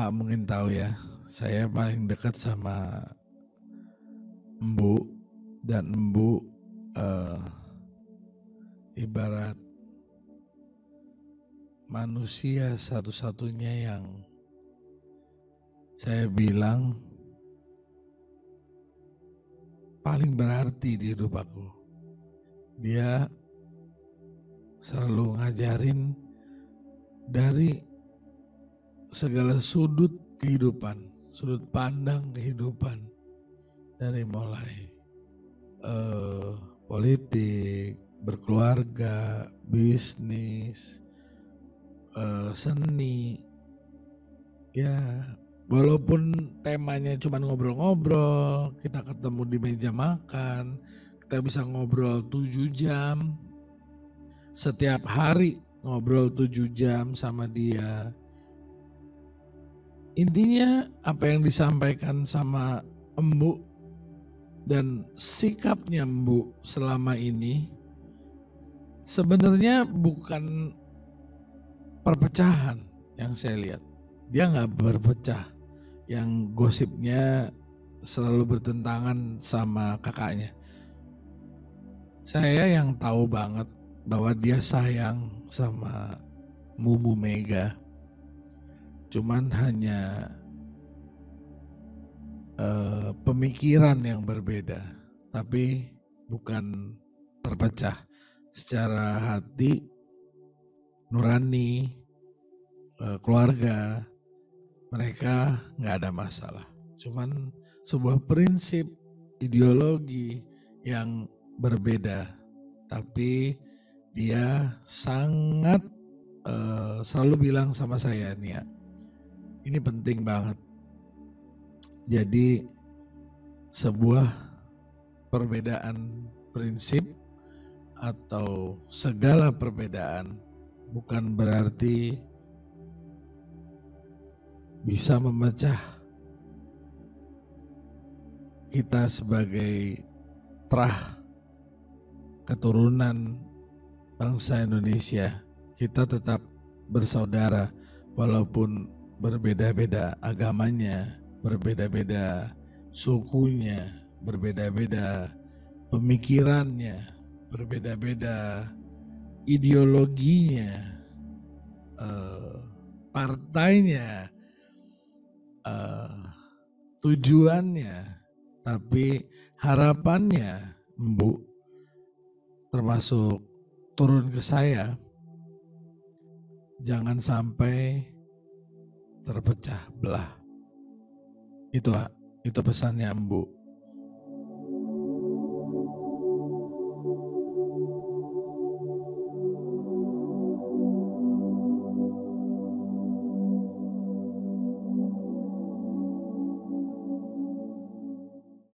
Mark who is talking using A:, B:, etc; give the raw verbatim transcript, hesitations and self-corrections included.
A: Kakak mungkin tahu ya, saya paling dekat sama Embu dan Embu, eee, ibarat manusia satu-satunya yang saya bilang paling berarti di hidup aku. Dia selalu ngajarin dari segala sudut kehidupan, sudut pandang kehidupan, dari mulai eh, politik, berkeluarga, bisnis, eh, seni, ya walaupun temanya cuma ngobrol-ngobrol, kita ketemu di meja makan, kita bisa ngobrol tujuh jam, setiap hari ngobrol tujuh jam sama dia. Intinya apa yang disampaikan sama Embu dan sikapnya Embu selama ini sebenarnya bukan perpecahan yang saya lihat. Dia nggak berpecah, yang gosipnya selalu bertentangan sama kakaknya. Saya yang tahu banget bahwa dia sayang sama Mumu Mega. Cuman hanya uh, pemikiran yang berbeda, tapi bukan terpecah. Secara hati, nurani, uh, keluarga, mereka nggak ada masalah. Cuman sebuah prinsip ideologi yang berbeda, tapi dia sangat uh, selalu bilang sama saya, Nia, ini penting banget. Jadi sebuah perbedaan prinsip atau segala perbedaan bukan berarti bisa memecah kita sebagai terah keturunan bangsa Indonesia. Kita tetap bersaudara walaupun berbeda-beda agamanya, berbeda-beda sukunya, berbeda-beda pemikirannya, berbeda-beda ideologinya, eh, partainya, eh, tujuannya, tapi harapannya Embu termasuk turun ke saya, jangan sampai terpecah belah. Itu itu pesannya Embu.